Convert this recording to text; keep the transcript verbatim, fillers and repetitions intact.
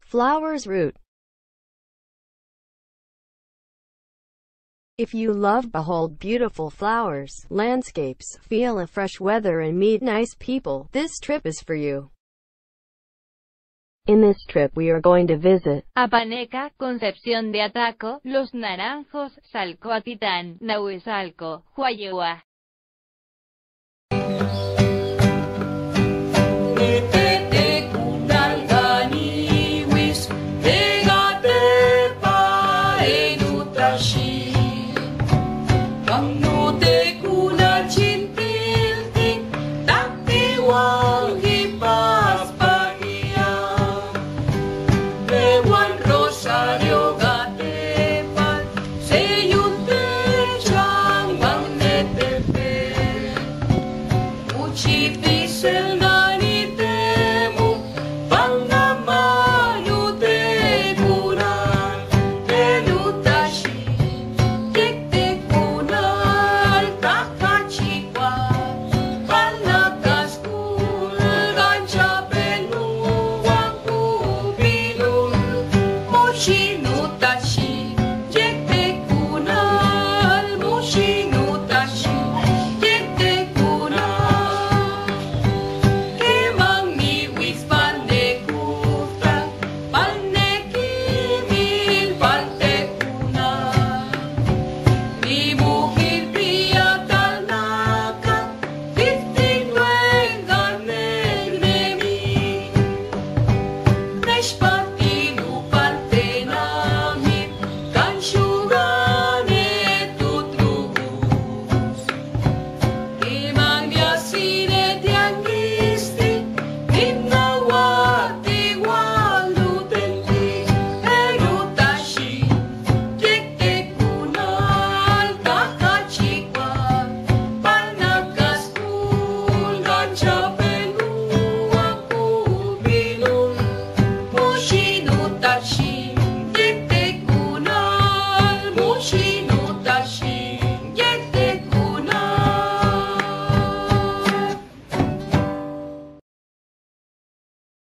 Flowers route. If you love behold beautiful flowers, landscapes, feel a fresh weather and meet nice people, this trip is for you. In this trip we are going to visit Apaneca, Concepción de Ataco, Los Naranjos, Salcoatitán, Nahuizalco, Huayehua.